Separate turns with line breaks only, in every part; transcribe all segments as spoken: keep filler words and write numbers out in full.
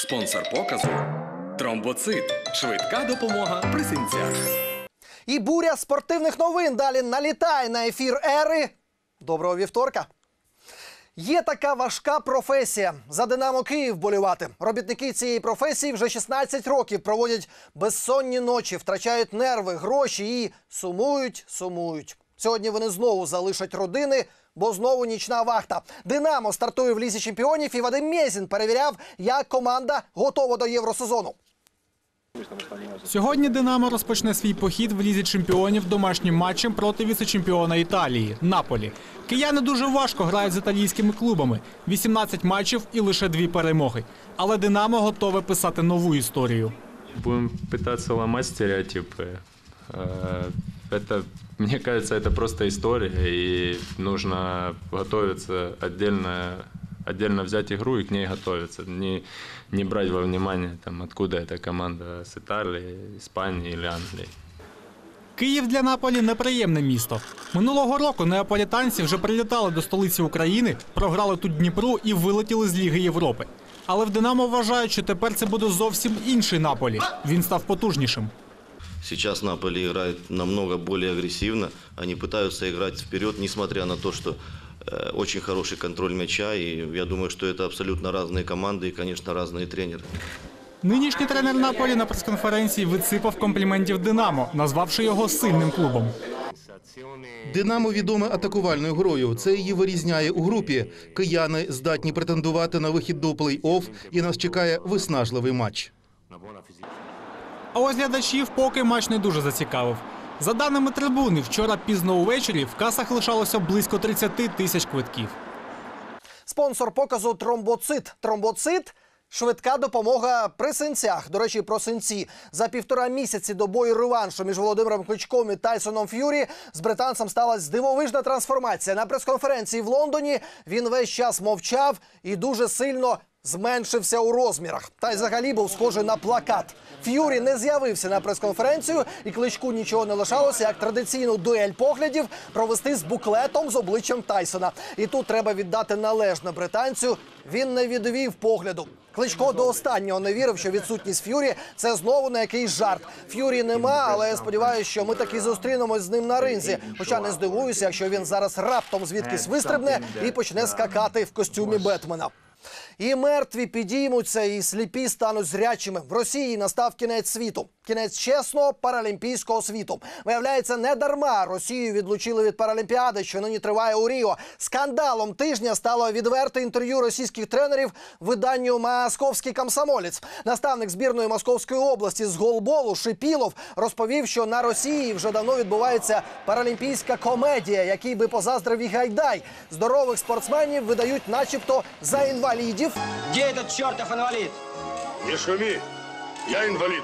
Спонсор показу – Тромбоцит. Швидка допомога при синцях.
І буря спортивних новин далі налітає на ефір Ери. Доброго вівторка. Є така важка професія – за «Динамо Київ» болівати. Робітники цієї професії вже шістнадцять років проводять безсонні ночі, втрачають нерви, гроші і сумують, сумують. Сьогодні вони знову залишать родини, бо знову нічна вахта. «Динамо» стартує в Лізі чемпіонів, і Вадим Мєзін перевіряв, як команда готова до євросезону.
Сьогодні «Динамо» розпочне свій похід в Лізі чемпіонів домашнім матчем проти віце-чемпіона Італії – Наполі. Кияни дуже важко грають з італійськими клубами – вісімнадцять матчів і лише дві перемоги. Але «Динамо» готове писати нову історію.
Будем пытаться ломать стереотипы. Это, мне кажется, это просто история, и нужно готовиться отдельно, отдельно взять игру и к ней готовиться. Не, не брать во внимание, там, откуда эта команда, с Италии, Испании или Англии.
Київ для Наполі – неприємне місто. Минулого року неаполітанці вже прилітали до столиці України, програли тут Дніпру і вилетіли з Ліги Європи. Але в «Динамо» вважають, що тепер це буде зовсім інший Наполі. Він став потужнішим.
Сейчас Наполи играет намного более агрессивно. Они пытаются играть вперед, несмотря на то, что э, очень хороший контроль мяча. И я думаю, что это абсолютно разные команды и, конечно, разные тренеры.
Нинішній тренер Наполі на прес-конференції висипав компліментів «Динамо», назвавши його сильним клубом.
«Динамо» відоме атакувальною грою. Це її вирізняє у групі. Кияни здатні претендувати на вихід до плей-офф, і нас чекає виснажливий матч.
А ось глядачів поки матч не дуже зацікавив. За даними трибуни, вчора пізно увечері в касах лишалося близько тридцяти тисяч квитків.
Спонсор показу «Тромбоцит». «Тромбоцит» – швидка допомога при синцях. До речі, про синці. За півтора місяці до бою реваншу між Володимиром Кличком і Тайсоном Ф'юрі з британцем сталася дивовижна трансформація. На прес-конференції в Лондоні він весь час мовчав і дуже сильно зменшився у розмірах. Та й взагалі був схожий на плакат. Ф'юрі не з'явився на прес-конференцію, і Кличку нічого не лишалося, як традиційну дуель поглядів провести з буклетом з обличчям Тайсона. І тут треба віддати належне британцю. Він не відвів погляду. Кличко до останнього не вірив, що відсутність Ф'юрі – це знову не якийсь жарт. Ф'юрі нема, але я сподіваюся, що ми таки зустрінемось з ним на ринзі. Хоча не здивуюся, якщо він зараз раптом звідкись вистрибне і почне скакати в костюмі Бетмена. І мертві підіймуться, і сліпі стануть зрячими. В Росії настав кінець світу. Кінець чесного паралімпійського світу. Виявляється, не дарма Росію відлучили від Паралімпіади, що нині триває у Ріо. Скандалом тижня стало відверте інтерв'ю російських тренерів виданню «Московський комсомолець». Наставник збірної Московської області з голболу Шипілов розповів, що на Росії вже давно відбувається паралімпійська комедія, якій би позаздрив і Гайдай. Здорових спортсменів видають начебто за інвалідів.
Где этот чертов инвалид?
Не шуми, я інвалід.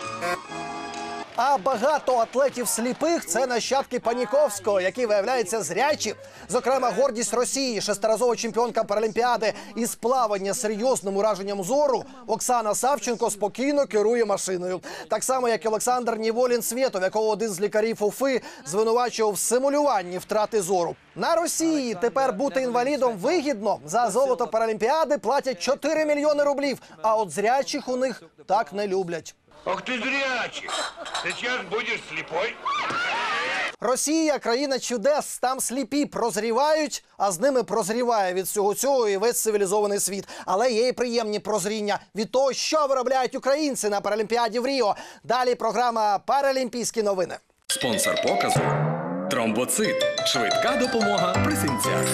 А багато атлетів сліпих – це нащадки Паніковського, які, виявляються, зрячі. Зокрема, гордість Росії, шестиразова чемпіонка Паралімпіади із плавання з серйозним ураженням зору, Оксана Савченко спокійно керує машиною. Так само, як і Олександр Ніволін-Свєтов, якого один з лікарів УФИ звинувачував в симулюванні втрати зору. На Росії тепер бути інвалідом вигідно. За золото Паралімпіади платять чотири мільйони рублів, а от зрячих у них так не люблять.
Ах ти зрячий! Сейчас будеш сліпой?
Росія – країна чудес, там сліпі прозрівають, а з ними прозріває від всього цього і весь цивілізований світ. Але є і приємні прозріння від того, що виробляють українці на Паралімпіаді в Ріо. Далі програма «Паралімпійські новини».
Спонсор показу – Тромбоцит. Швидка допомога при синцях.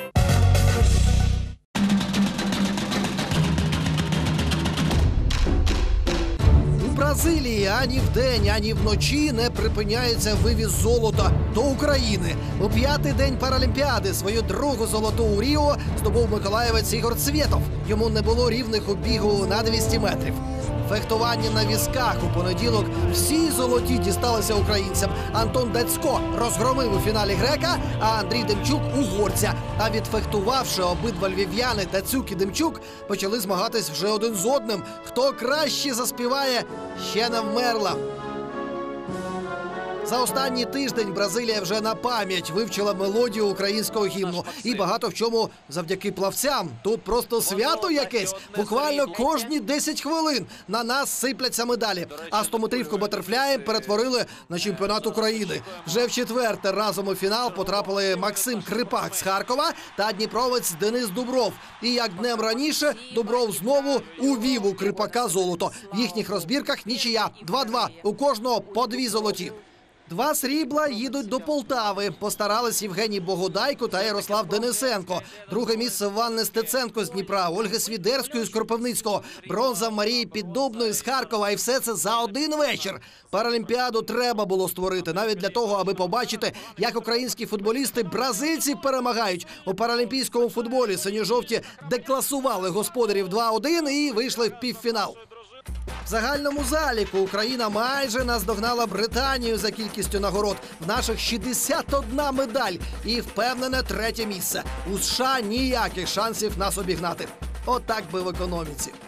У Бразилії ані вдень, ані вночі не припиняється вивіз золота до України. У п'ятий день Паралімпіади свою другу золоту у Ріо здобув миколаївець Ігор Цвєтов. Йому не було рівних у бігу на двісті метрів. Фехтування на візках у понеділок всі золоті дісталися українцям. Антон Дацько розгромив у фіналі грека, а Андрій Демчук – угорця. А відфехтувавши обидва львів'яни Дацюк і Демчук, почали змагатись вже один з одним. Хто краще заспіває, ще не вмерла. За останній тиждень Бразилія вже на пам'ять вивчила мелодію українського гімну. І багато в чому завдяки плавцям. Тут просто свято якесь. Буквально кожні десять хвилин на нас сипляться медалі. А стометрівку батерфляєм перетворили на чемпіонат України. Вже в четверте разом у фінал потрапили Максим Крипак з Харкова та дніпровець Денис Дубров. І як днем раніше, Дубров знову увів у Крипака золото. В їхніх розбірках нічия два-два. У кожного по дві золоті. Два срібла їдуть до Полтави. Постарались Євгеній Богодайко та Ярослав Денисенко. Друге місце в Анни Стеценко з Дніпра, Ольги Свідерської з Кропивницького, бронза в Марії Піддубної з Харкова. І все це за один вечір. Паралімпіаду треба було створити, навіть для того, аби побачити, як українські футболісти бразильців перемагають. У паралімпійському футболі синьо-жовті декласували господарів два-один і вийшли в півфінал. В загальному заліку Україна майже наздогнала Британію за кількістю нагород. В наших шістдесят одна медаль і впевнене третє місце. У США ніяких шансів нас обігнати. Отак би в економіці.